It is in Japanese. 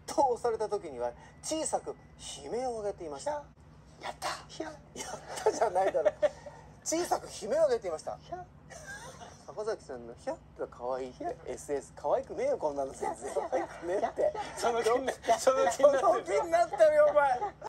と押された時には小さく悲鳴を上げていました。やったやったじゃないだろ。小さく悲鳴を上げていました。坂崎さんのヒャッて可愛いって SS 可愛くねえよこんなの全然可愛くねえってその気になってるよお前。